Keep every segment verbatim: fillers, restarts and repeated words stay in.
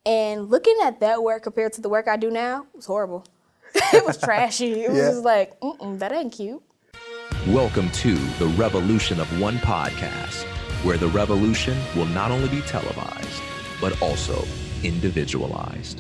And looking at that work compared to the work I do now, it was horrible. It was trashy. It was Yeah. just like, mm-mm, that ain't cute. Welcome to the Revolution of One podcast, where the revolution will not only be televised, but also individualized.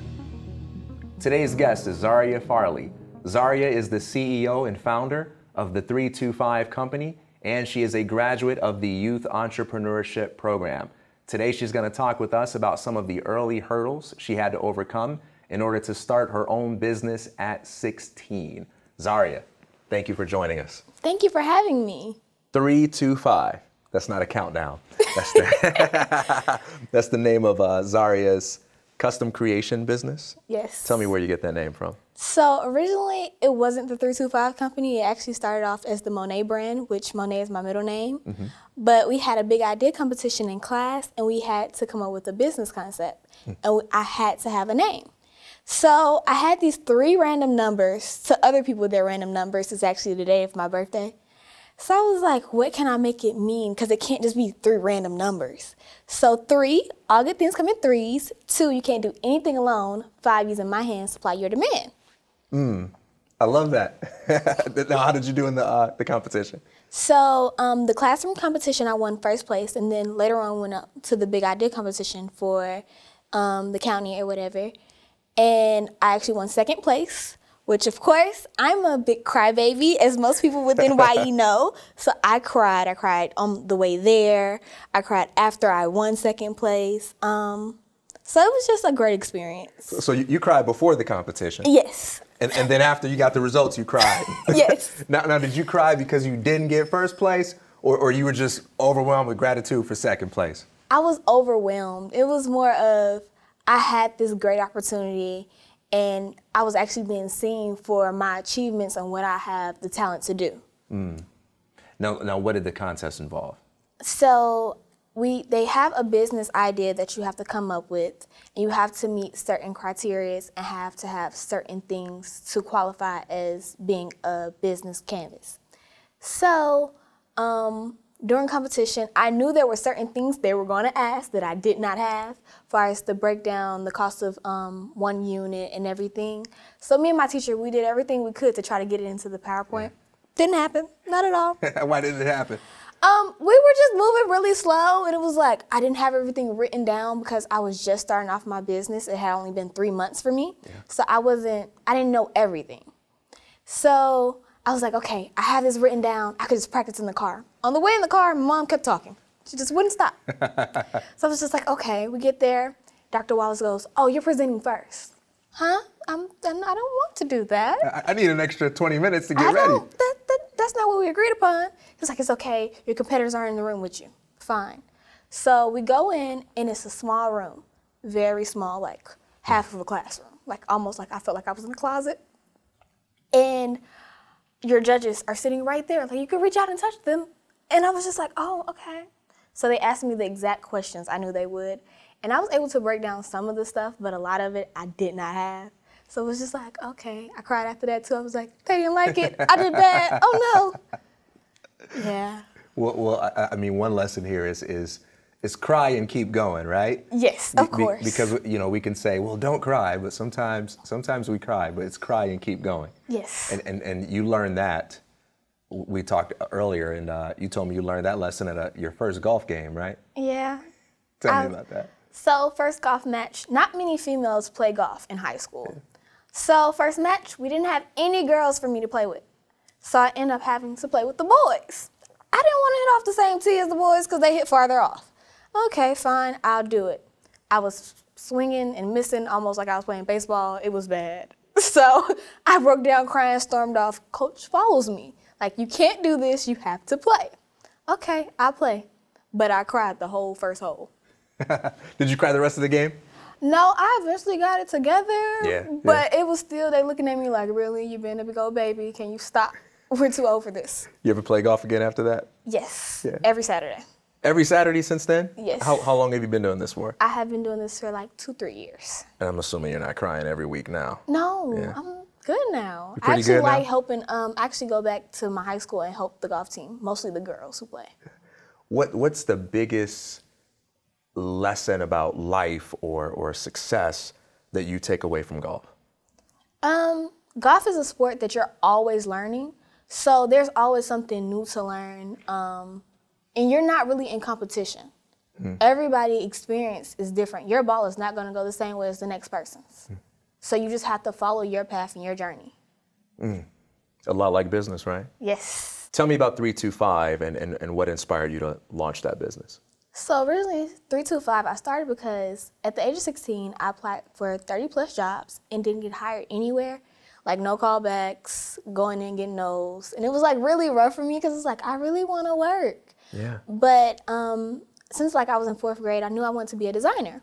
Today's guest is Zaria Farley. Zaria is the C E O and founder of the three two five Company, and she is a graduate of the Youth Entrepreneurship Program. Today, she's going to talk with us about some of the early hurdles she had to overcome in order to start her own business at sixteen. Zaria, thank you for joining us. Thank you for having me. three two five. That's not a countdown. That's the, that's the name of uh, Zaria's custom creation business. Yes. Tell me where you get that name from. So originally, it wasn't the three two five Company. It actually started off as the Monet brand, which Monet is my middle name. Mm-hmm. But we had a big idea competition in class, and we had to come up with a business concept. Mm. And we, I had to have a name. So I had these three random numbers. To other people, their random numbers is actually the day of my birthday. So I was like, what can I make it mean? Because it can't just be three random numbers. So three, all good things come in threes. Two, you can't do anything alone. Five, using my hands, supply your demand. Mm, I love that. Now, how did you do in the uh, the competition? So um, the classroom competition, I won first place, and then later on went up to the big idea competition for um, the county or whatever. And I actually won second place, which of course, I'm a big crybaby, as most people within Y E know. So I cried. I cried on the way there. I cried after I won second place. Um, so it was just a great experience. So, so you, you cried before the competition? Yes. And, and then after you got the results, you cried? Yes. now, now, did you cry because you didn't get first place, or, or you were just overwhelmed with gratitude for second place? I was overwhelmed. It was more of, I had this great opportunity, and I was actually being seen for my achievements and what I have the talent to do. Mm. Now, now, what did the contest involve? So we they have a business idea that you have to come up with, and you have to meet certain criteria and have to have certain things to qualify as being a business canvas. So um, during competition, I knew there were certain things they were going to ask that I did not have, as far as the breakdown, the cost of um, one unit and everything. So me and my teacher, we did everything we could to try to get it into the PowerPoint. Yeah. Didn't happen, not at all. Why didn't it happen? Um, we were just moving really slow, and it was like I didn't have everything written down because I was just starting off my business. It had only been three months for me, yeah. So I wasn't, I didn't know everything. So I was like, okay, I have this written down. I could just practice in the car. On the way in the car, my mom kept talking. She just wouldn't stop. So I was just like, okay, we get there. Doctor Wallace goes, oh, you're presenting first. Huh? I'm, I don't want to do that. I, I need an extra twenty minutes to get I ready. Don't, that, that, that's not what we agreed upon. He's like, it's okay. Your competitors aren't in the room with you. Fine. So we go in, and it's a small room. Very small, like half of a classroom. Like almost like I felt like I was in a closet. And your judges are sitting right there. Like you could reach out and touch them. And I was just like, oh, okay. So they asked me the exact questions I knew they would. And I was able to break down some of the stuff, but a lot of it I did not have. So it was just like, okay. I cried after that too. I was like, they didn't like it. I did bad. Oh no. Yeah. Well, well, I, I mean, one lesson here is is is cry and keep going, right? Yes, of Be, course. Be, because you know we can say, well, don't cry, but sometimes sometimes we cry, but it's cry and keep going. Yes. And and and you learned that. We talked earlier, and uh, you told me you learned that lesson at a, your first golf game, right? Yeah. Tell I, me about that. So first golf match. Not many females play golf in high school. Yeah. So first match, we didn't have any girls for me to play with. So I ended up having to play with the boys. I didn't want to hit off the same tee as the boys because they hit farther off. Okay, fine, I'll do it. I was swinging and missing almost like I was playing baseball. It was bad. So I broke down crying, stormed off. Coach follows me. Like, you can't do this, you have to play. Okay, I'll play. But I cried the whole first hole. Did you cry the rest of the game? No, I eventually got it together. Yeah, but yeah. It was still, they looking at me like, really? You been a big old baby? Can you stop? We're too old for this. You ever play golf again after that? Yes, yeah. Every Saturday. Every Saturday since then? Yes. How, how long have you been doing this for? I have been doing this for like two, three years. And I'm assuming you're not crying every week now. No, yeah. I'm good now. You're pretty I actually good like now? helping, um, I actually go back to my high school and help the golf team, mostly the girls who play. What What's the biggest lesson about life or, or success that you take away from golf? Um, golf is a sport that you're always learning. So there's always something new to learn. Um, and you're not really in competition. Mm. Everybody's experience is different. Your ball is not going to go the same way as the next person's. Mm. So you just have to follow your path and your journey. Mm. A lot like business, right? Yes. Tell me about three two five and, and, and what inspired you to launch that business. So originally, three two five, I started because at the age of sixteen, I applied for thirty plus jobs and didn't get hired anywhere. Like no callbacks, going in, getting no's. And it was like really rough for me because it's like, I really want to work. Yeah. But um, since like I was in fourth grade, I knew I wanted to be a designer.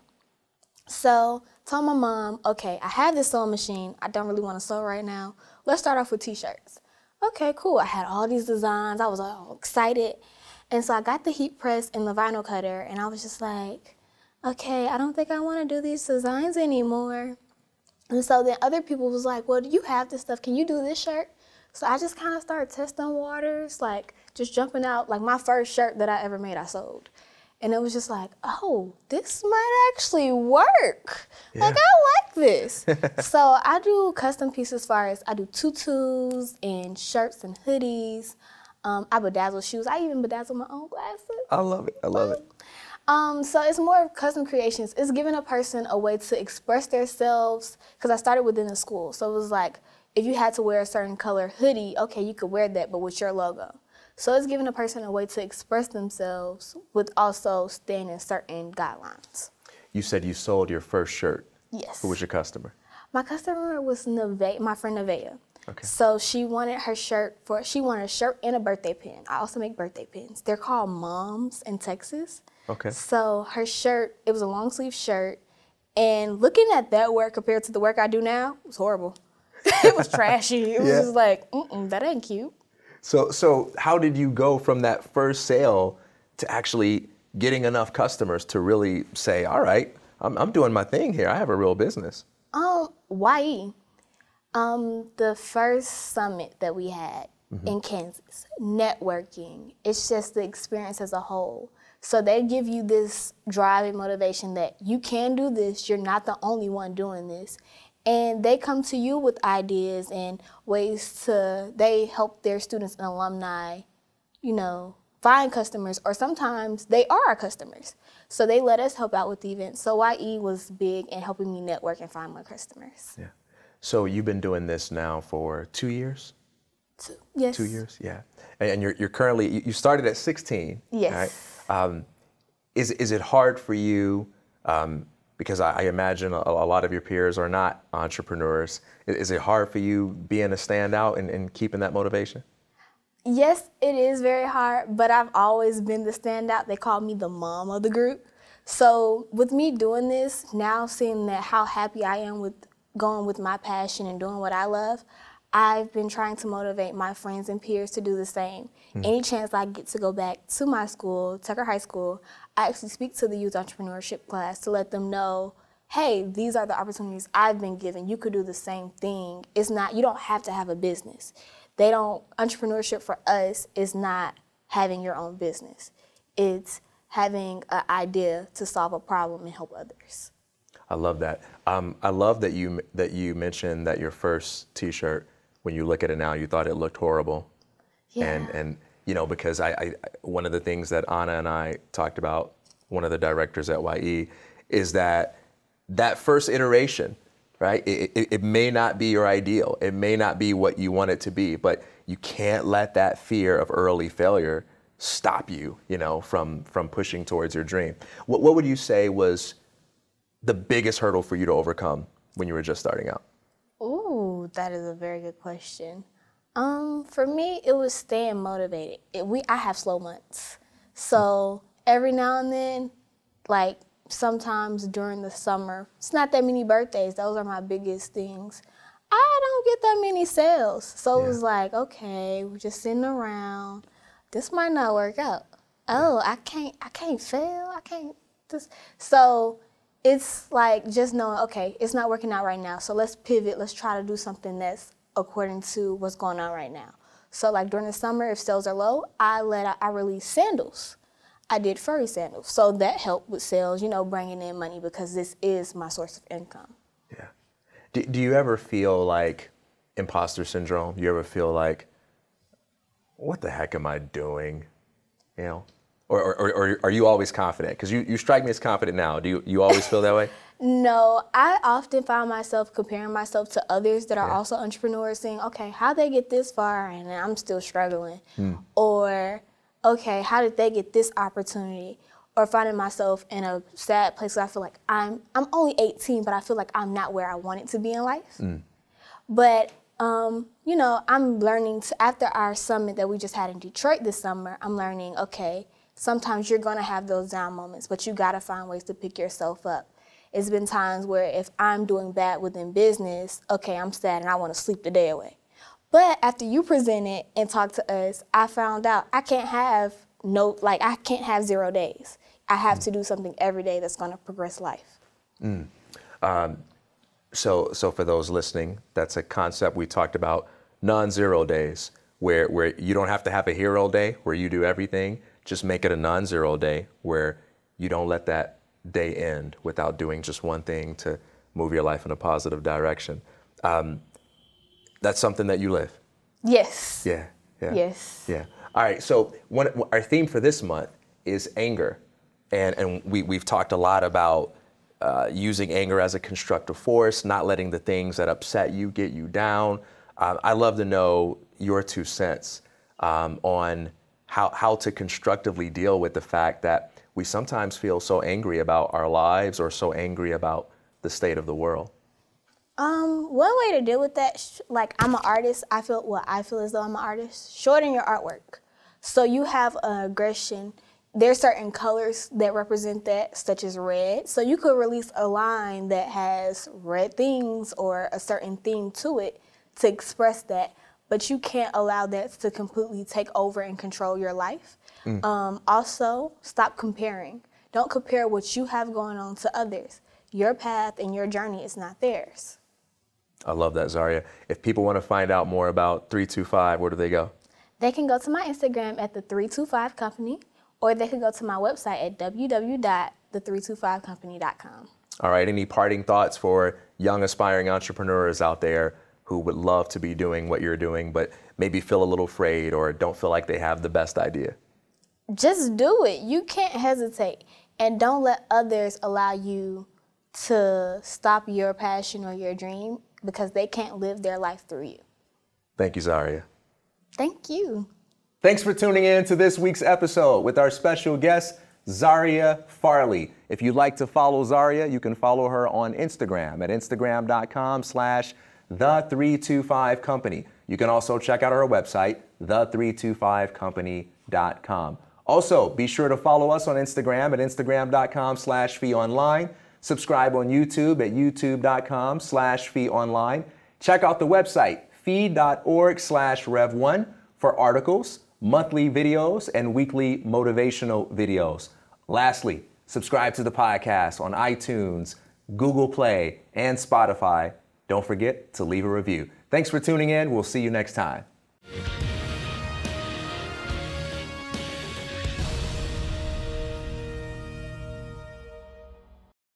So told my mom, okay, I have this sewing machine. I don't really want to sew right now. Let's start off with t-shirts. Okay, cool. I had all these designs. I was all excited. And so I got the heat press and the vinyl cutter, and I was just like, okay, I don't think I want to do these designs anymore. And so then other people was like, well, do you have this stuff? Can you do this shirt? So I just kind of started testing waters, like just jumping out. Like my first shirt that I ever made, I sold. And it was just like, oh, this might actually work. Yeah. Like, I like this. So I do custom pieces as far as I do tutus and shirts and hoodies. Um, I bedazzle shoes. I even bedazzle my own glasses. I love it. I love it. Um, so it's more of custom creations. It's giving a person a way to express themselves, because I started within the school. So it was like, if you had to wear a certain color hoodie, okay, you could wear that, but with your logo. So it's giving a person a way to express themselves with also staying in certain guidelines. You said you sold your first shirt. Yes. Who was your customer? My customer was Neve- my friend Nevaeh. Okay. So she wanted her shirt for, she wanted a shirt and a birthday pin. I also make birthday pins. They're called Moms in Texas. Okay. So her shirt, it was a long sleeve shirt. And looking at that work compared to the work I do now, it was horrible. It was trashy. It was Yeah. just like, mm-mm, that ain't cute. So, so how did you go from that first sale to actually getting enough customers to really say, all right, I'm, I'm doing my thing here. I have a real business. Um, Y E. Um, the first summit that we had mm-hmm. in Kansas, networking, it's just the experience as a whole. So they give you this drive and motivation that you can do this, you're not the only one doing this. And they come to you with ideas and ways to, they help their students and alumni, you know, find customers, or sometimes they are our customers. So they let us help out with the event. So Y E was big in helping me network and find my customers. Yeah. So you've been doing this now for two years? Two, yes. Two years, yeah. And you're you're currently, you started at sixteen. Yes. Right? Um, is, is it hard for you, um, because I, I imagine a, a lot of your peers are not entrepreneurs. Is, is it hard for you being a standout and, and keeping that motivation? Yes, it is very hard, but I've always been the standout. They call me the mom of the group. So with me doing this, now seeing that how happy I am with going with my passion and doing what I love, I've been trying to motivate my friends and peers to do the same. Mm. Any chance I get to go back to my school, Tucker High School, I actually speak to the youth entrepreneurship class to let them know, hey, these are the opportunities I've been given. You could do the same thing. It's not, you don't have to have a business. They don't, entrepreneurship for us is not having your own business. It's having an idea to solve a problem and help others. I love that. Um, I love that you that you mentioned that your first T-shirt, when you look at it now, you thought it looked horrible. Yeah. And and you know, because I, I one of the things that Anna and I talked about, one of the directors at Y E, is that that first iteration, right? It, it, it may not be your ideal. It may not be what you want it to be, but you can't let that fear of early failure stop you, you know, from from pushing towards your dream. What what would you say was the biggest hurdle for you to overcome when you were just starting out? Ooh, that is a very good question. Um, for me, it was staying motivated. It, we, I have slow months. So every now and then, like sometimes during the summer, it's not that many birthdays. Those are my biggest things. I don't get that many sales. So yeah. It was like, okay, we're just sitting around. This might not work out. Oh, I can't, I can't fail. I can't just, so it's like just knowing, okay, it's not working out right now, so let's pivot. Let's try to do something that's according to what's going on right now. So like during the summer, if sales are low, I let I release sandals. I did furry sandals. So that helped with sales, you know, bringing in money because this is my source of income. Yeah. Do, do you ever feel like imposter syndrome? You ever feel like, what the heck am I doing? You know? Or, or, or are you always confident? Because you, you strike me as confident now. Do you, you always feel that way? No, I often find myself comparing myself to others that are Yeah. also entrepreneurs, saying, okay, how they get this far and I'm still struggling? Hmm. Or, okay, how did they get this opportunity? Or finding myself in a sad place where I feel like I'm I'm only eighteen, but I feel like I'm not where I wanted to be in life. Mm. But, um, you know, I'm learning to, after our summit that we just had in Detroit this summer, I'm learning, okay, sometimes you're gonna have those down moments, but you gotta find ways to pick yourself up. It's been times where if I'm doing bad within business, okay, I'm sad and I wanna sleep the day away. But after you presented and talked to us, I found out I can't have no, like I can't have zero days. I have mm. to do something every day that's gonna progress life. Mm. Um, so, so for those listening, that's a concept we talked about, non-zero days, where, where you don't have to have a hero day where you do everything. Just make it a non-zero day where you don't let that day end without doing just one thing to move your life in a positive direction. Um, that's something that you live. Yes. Yeah. Yeah. Yes. Yeah. All right. So one, our theme for this month is anger, and and we we've talked a lot about uh, using anger as a constructive force, not letting the things that upset you get you down. Uh, I'd love to know your two cents um, on how how to constructively deal with the fact that we sometimes feel so angry about our lives or so angry about the state of the world. Um, one way to deal with that, like I'm an artist, I feel, well, I feel as though I'm an artist, shorten your artwork. So you have an aggression, there's certain colors that represent that, such as red. So you could release a line that has red things or a certain theme to it to express that, but you can't allow that to completely take over and control your life. Mm. Um, also, stop comparing. Don't compare what you have going on to others. Your path and your journey is not theirs. I love that, Zaria. If people want to find out more about three two five, where do they go? They can go to my Instagram at the three two five company, or they can go to my website at w w w dot the three two five company dot com. All right, any parting thoughts for young aspiring entrepreneurs out there who would love to be doing what you're doing, but maybe feel a little afraid or don't feel like they have the best idea? Just do it. You can't hesitate. And don't let others allow you to stop your passion or your dream, because they can't live their life through you. Thank you, Zaria. Thank you. Thanks for tuning in to this week's episode with our special guest, Zaria Farley. If you'd like to follow Zaria, you can follow her on Instagram at instagram.com slash the three two five company. You can also check out our website, the three two five company dot com. Also, be sure to follow us on Instagram at instagram.com slash fee online. Subscribe on YouTube at youtube.com slash fee online. Check out the website, fee.org slash rev1 for articles, monthly videos, and weekly motivational videos. Lastly, subscribe to the podcast on iTunes, Google Play, and Spotify. Don't forget to leave a review. Thanks for tuning in. We'll see you next time.